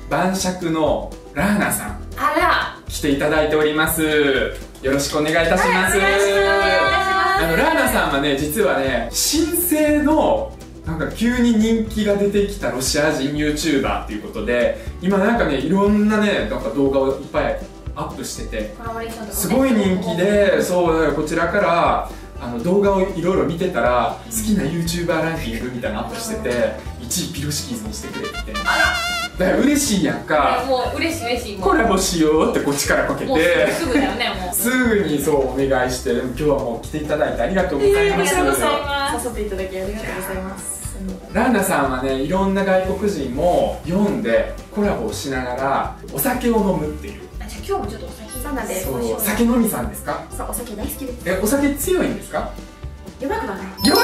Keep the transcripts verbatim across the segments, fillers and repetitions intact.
晩酌のラーナさん、 あら来ていただいております。よろしくお願いいたします。 はい、お願いします。 あのラーナさんはね、実はね、新生のなんか急に人気が出てきたロシア人 ユーチューバー っていうことで、今なんかね、いろんなね、なんか動画をいっぱいアップしてて、すごい人気で、そうだからこちらからあの動画をいろいろ見てたら、好きな ユーチューバー ランキングみたいなのアップしてて、いちいピロシキーズにしてくれって。だから嬉しいやんか。 もう嬉しい嬉しい。 コラボしようってこっちからかけて、 すぐだよね、もうすぐにそうお願いして、今日はもう来ていただいてありがとうございます。 ありがとうございます。 誘っていただきありがとうございます。 ラーナさんはね、いろんな外国人も読んでコラボをしながらお酒を飲むっていう。 あ、じゃあ今日もちょっとお酒そうなんです。 そう、酒飲みさんですか？ そう、お酒大好きです。 え、お酒強いんですか？ 弱くはない。 弱く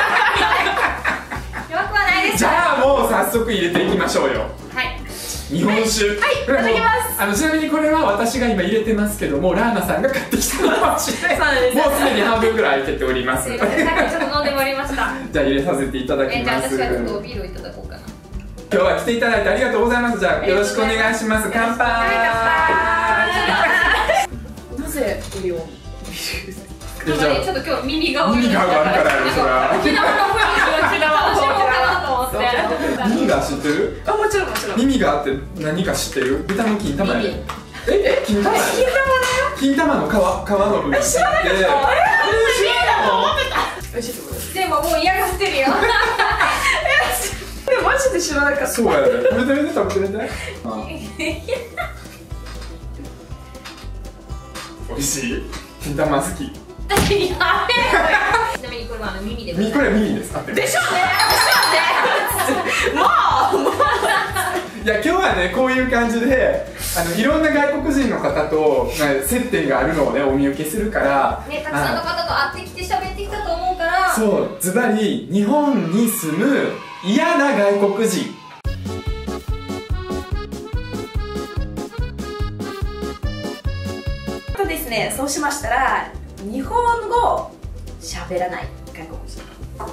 弱くはないです。 じゃあもう早速入れていきましょうよ。 はい。 日本酒。 はい、いただきます。 あのちなみにこれは私が今入れてますけども、ラーナさんが買ってきたのかもしれない。 そうなんです。 もうすでに半分ぐらい空いてております。 すいません、さっきちょっと飲んでまいりました。 じゃあ入れさせていただきえ、じゃあます。 私はちょっとビールをいただこうかな。 今日は来ていただいてありがとうございます。じゃあよろしくお願いします。乾杯。 なぜこれを？ ちょっとね、ちょっと今日耳が耳が悪からやろ、それは。 沖縄の雰囲気が違う。私もかなと思って。 耳が知ってる？ あ、もちろんもちろん。 耳があって何か知ってる？豚の金玉や。 耳。 え、金玉や。金玉の皮、皮の部分。知らないですか？ 美味しいと思います。 でももう嫌がってるよ。 でもマジで知らなかった。 そうやね。食べてみて、食べてみて。美味しい。金玉好き。 やべえ。ちなみにこれはあの耳で。 これは耳です。合ってる。 でしょうね。でしょうね。もう。 いや、今日はね、こういう感じで、あのいろんな外国人の方と接点があるのをね、お見受けするから。 ね、たくさんの方と会ってきて喋ってきたと思うから。 そう、ズバリ日本に住む嫌な外国人。 とですね、そうしましたら日本語喋らない外国人。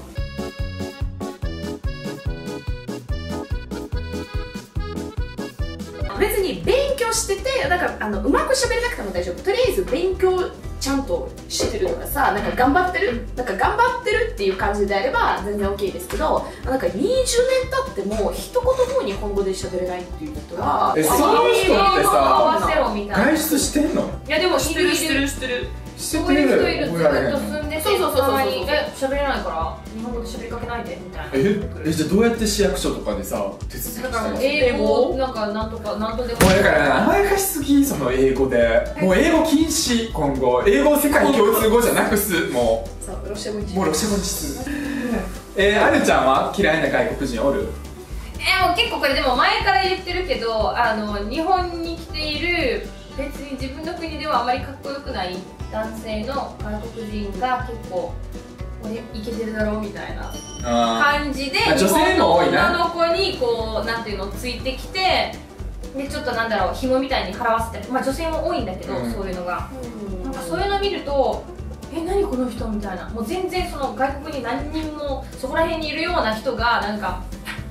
別に勉強してて、なんかあのうまく喋れなくても大丈夫。とりあえず勉強ちゃんとしてるとかさ、なんか頑張ってる、なんか頑張ってるっていう感じであれば全然 OK ですけど、なんかにじゅうねん経っても一言も日本語で喋れないっていう人は、 え、そういう人ってさ、外出してんの？ いやでも知ってる知ってる知ってる。そういう人いる。ずっと住んでて、 そうそうそうそう。 え、喋れないから日本語で喋りかけないでみたいな。 え、え、じゃあどうやって市役所とかでさ、手続きしたりするの？ 英語なんかなんとかなんとでも。 もうだから甘やかしすぎ、その英語で。もう英語禁止、今後。英語を世界共通語じゃなくす、もう。 そう、ロシア語に。 もうロシア語にす。えー、あるちゃんは嫌いな外国人おる？ え、もう結構これでも前から言ってるけど、あの日本に来ている別に自分の国ではあまりかっこよくない男性の外国人が結構俺イケてるだろうみたいな感じで、 女性も多いな。 日本の女の子にこうなんていうのついてきて、でちょっとなんだろう紐みたいに払わせたり、まあ女性も多いんだけど、うん、そういうのが、うん、なんかそういうの見るとえ何この人みたいな、もう全然その外国に何人もそこら辺にいるような人がなんか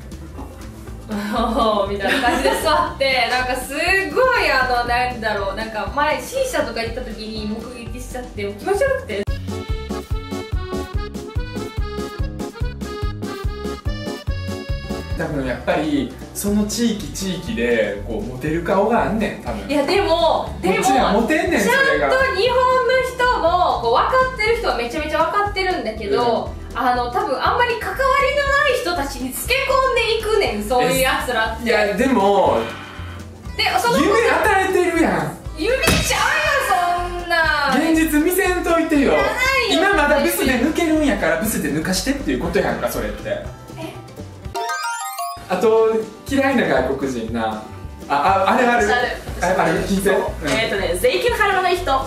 みたいな感じで座ってなんかすごいあのなんだろう、なんか前 シー 社とか行った時に目撃しちゃって気持ち悪くて。 多分やっぱりその地域地域でこうモテる顔があんねん、多分。 いやでもでもちゃんとモテんねん、それが。 日本の人もこう分かってる人はめちゃめちゃ分かってるんだけど、うん、あの多分あんまり関わりのない人たちにつけ込んでいくねん、そういうやつらって。 いやでもでその夢与えてるやん。 夢ちゃうよそんな。 現実見せんといてよ。今まだブスで抜けるんやからブスで抜かしてっていうことやんか、それって。あと嫌いな外国人な、あ、あ、あれあるあれあれ聞いて。 えっとね、税金払わない人。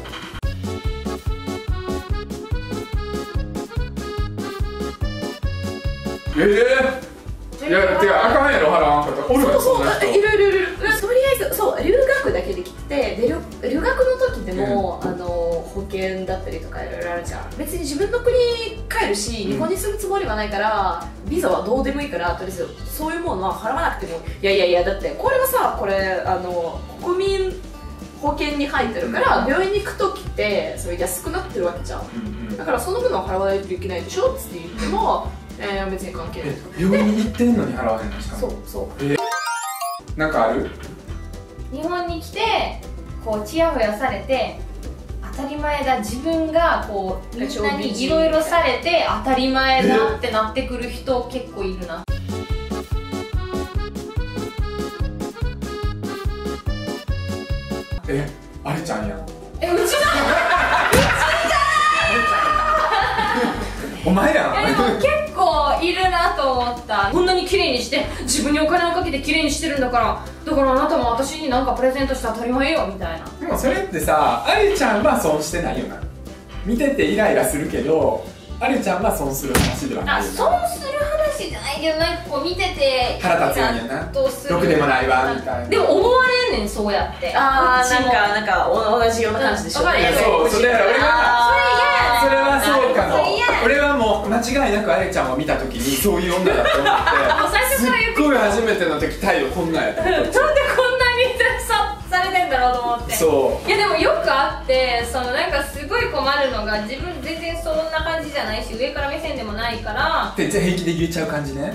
ええ、いや、てかあかんやろ、払わんかった。おるわ、 そうそう、 そんな人。 いろいろいろいろ。とりあえずそう、留学だけで来て、で留留学の時でも、あの保険だったりとかいろいろあるじゃん。別に自分の国帰帰るし、日本に住むつもりはないからビザはどうでもいいから、とりあえずそういうものは払わなくても、いやいやいや、だってこれはさ、これあの国民保険に入ってるから、うん、病院に行く時ってそれ安くなってるわけじゃん、うんうん、だからその分は払わないといけないでしょって言っても、えー、別に関係ないとか。 病院に行ってんのに払わへんのしかも。 そうそう、 えー、なんかある？ 日本に来てこうチヤホヤされて当たり前だ、自分がこうみんなにいろいろされて当たり前だってなってくる人結構いるな。 え、あれちゃんやん。 え、うちだお前やん。 いやでも結構いるなと思った。こんなに綺麗にして自分にお金をかけて綺麗にしてるんだから、だからあなたも私に何かプレゼントして当たり前よみたいな。 でもそれってさ、あれちゃんは損してないよな。見ててイライラするけど、あれちゃんは損する話ではないよな。 あ、損する話じゃないけど、なんかこう見てて腹立つんやな、ろくでもないわみたいな。 でも思われんねん、そうやって。 ああ、なんかなんか同じような感じでしょ。 そう、それやろ。俺はそれはそうかも。俺はもう間違いなくあれちゃんを見たときにそういう女だと思ってすっごい初めての時態度こんなんやった。なんでこんなにさされてんだろうと思って。 そう。 いやでもよくあって、そのなんかすごい困るのが、自分全然そんな感じじゃないし、上から目線でもないからってじゃあ平気で言っちゃう感じね。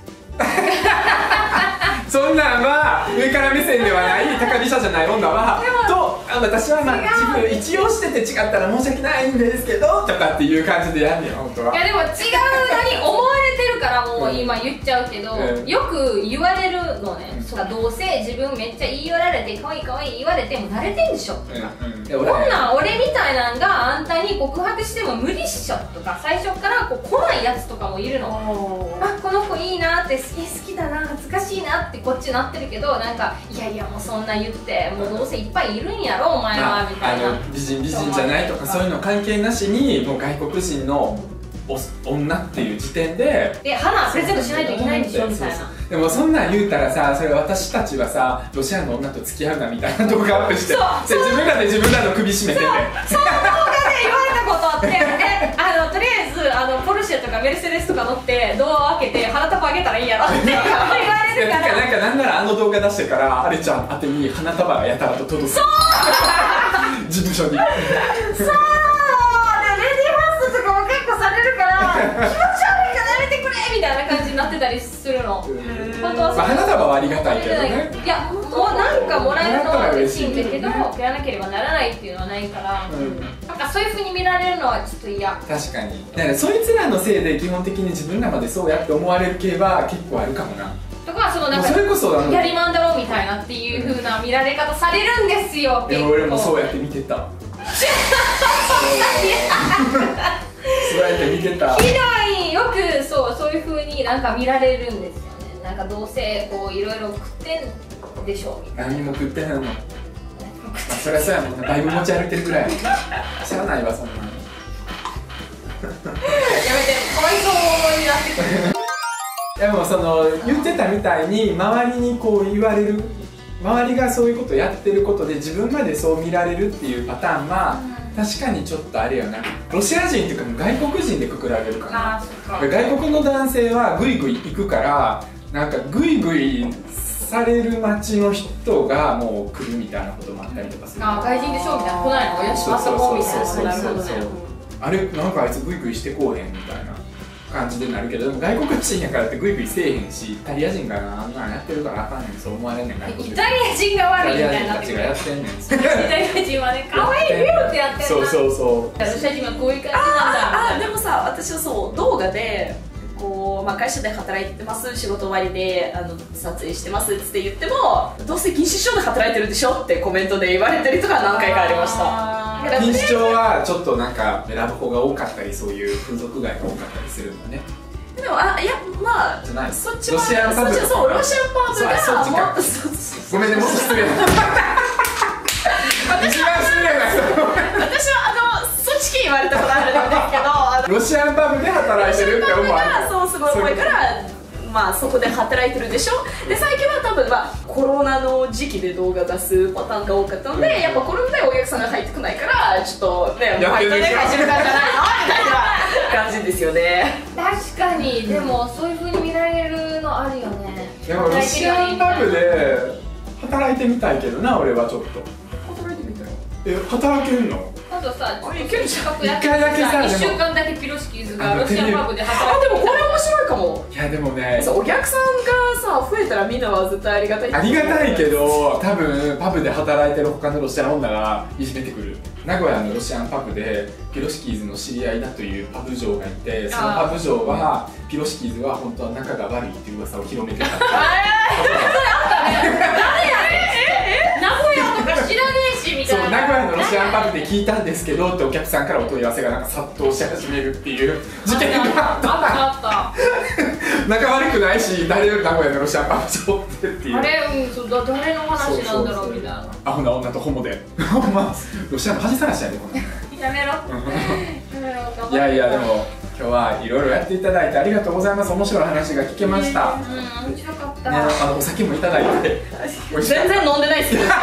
そんなんは上から目線ではない高飛車じゃない女はと、私はまあ自分一応してて違ったら申し訳ないんですけどとかっていう感じでやんねん本当は。 いやでも違うのに思われてるからもう今言っちゃうけど、うん、よく言われるのね、うん、そうどうせ自分めっちゃ言い寄られて可愛い可愛い言われても慣れてんでしょとか、うんうん、こんなん俺みたいなんがあんたに告白しても無理っしょとか、最初からこう来ないやつとかもいるの。あ、この子いいなって好き好きだな恥ずかしいなってこっちなってるけど、なんかいやいやもうそんな言ってもうどうせいっぱいいるんやろお前はみたいな。 あの美人美人じゃないとかそういうの関係なしにもう外国人の女っていう時点でで花プレゼントしないといけないんでしょみたいな。 でもそんなん言うたらさ、それ私たちはさロシアの女と付き合うなみたいな動画アップして自分らで自分らの首絞めてて、 その動画で言われたことあって、であのとりあえずあのポルシェとかメルセデスとか乗ってドアを開けて花束あげたらいいやろって言われるから。 なんかなんならあの動画出してからあれちゃん宛てに花束がやたらと届く。そう事務所に。 そう。されるから気持ち悪いからやめてくれみたいな感じになってたりするの。本当はそう。 花束はありがたいけどね。 いや、もうなんかもらえるのは嬉しいんだけど、やらなければならないっていうのはないから、なんかそういう風に見られるのはちょっと嫌。 確かに。だからそいつらのせいで基本的に自分らまでそうやって思われる系は結構あるかもな。 とかそのなんかやりまんだろうみたいなっていう風な見られ方されるんですよ。 でも俺もそうやって見てた。そうやって見てた。 ひどい。よくそうそういう風になんか見られるんですよね。なんかどうせこういろいろ食ってんでしょうみたいな。 何も食ってないの。まあそりゃそうやもんな。だいぶ持ち歩いてるぐらい。知らないわそんな。やめて、かわいそうになってくる。 でもその言ってたみたいに周りにこう言われる、周りがそういうことやってることで自分までそう見られるっていうパターンは、うん、確かにちょっとあれよな。ロシア人っていうか外国人でくくられるかな。あ、そっか。外国の男性はグイグイ行くから、なんかグイグイされる街の人がもう来るみたいなこともあったりとかする。 あ、外人でしょみたいな、来ないのよしまそこみたいな。なるほどね。 あれなんかあいつグイグイしてこうへんみたいな感じでなるけど、でも外国人やからってグイグイせえへんし、イタリア人があんなんやってるからあかんねん、そう思われんねん。外国人、 イタリア人が悪いみたいになってくる。イタリア人たちがやってんねん。 イタリア人はね、可愛いビューってやってる。 そうそうそう。 ロシア人はこういう感じなんだ。 ああ、でもさ、私はそう動画でこう、まあ、会社で働いてます、仕事終わりであの撮影してますって言っても、どうせ錦糸町で働いてるでしょってコメントで言われたりとか何回かありました。 錦糸町はちょっとなんか選ぶ方が多かったり、そういう風俗街が多かったりするんだね。 でもあ、いや、まあじゃない、 そっちはロシアンパブ、 そうロシアンパブがそっちか。ごめんね、もっと失礼な。一番失礼な人。 私はあのそっち系言われたことあるんですけど、 ロシアンパブで働いてるって思われる。 そうすごい重いから。まあそこで働いてるでしょ。で最近は多分、まあ、コロナの時期で動画出すパターンが多かったので、うん、やっぱコロナでお客さんが入ってこないからちょっとねバイトで始めたんじゃないのみたいな感じですよね。 確かに、でもそういう風に見られるのあるよね。 でもロシアンパブで働いてみたいけどな、俺はちょっと。 働いてみたい。 え、働けるの？ 今度さ、 あれいけるじゃん。 一一回だけさ、 いっしゅうかんだけピロシキーズがロシアンパブであ、 働いてでもこれ面白いかも。 いやでもね、 そう、お客さんがさ増えたらみんなは絶対ありがたい。 ありがたいけど、多分パブで働いてる他のロシアン女がいじめてくる。名古屋のロシアンパブでピロシキーズの知り合いだというパブ嬢がいて、そのパブ嬢はピロシキーズは本当は仲が悪いっていう噂を広めてたって。 名古屋とか知らねえしみそう、 たいな。 名古屋のロシアンパブで聞いたんですけどってお客さんからお問い合わせがなんか殺到し始めるっていう事件があったあったあっ仲悪くないし、誰より名古屋のロシアンパブ嬢ってっていうた。あれ、うん、そうだ、誰の話なんだろうみたいな。 アホな女とホモでほんまロシアの恥探しやでこんなやめろ。やめろ。頑張っていやいや、でも今日はいろいろやっていただいてありがとうございます。面白い話が聞けました、ね、 うん、面白かった。 あのお酒もいただいて全然飲んでないですけどね。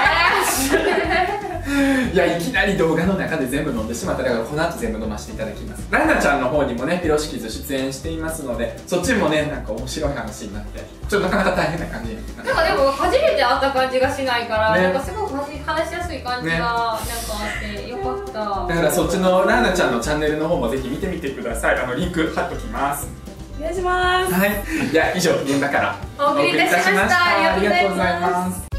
いや、いきなり動画の中で全部飲んでしまった。だからこの後全部飲ませていただきます。ランナちゃんの方にもね、ピロシキーズ出演していますので、そっちもね、なんか面白い話になってちょっとなかなか大変な感じになって、 なんかでも初めて会った感じがしないから、 ねなんかすごく話しやすい感じがねなんかあってよかった。 だからそっちのランナちゃんのチャンネルの方もぜひ見てみてください。あのリンク貼っときます。 お願いします。 はい、いや以上現場からお送りいたしました。 ありがとうございありがとうございま。 ます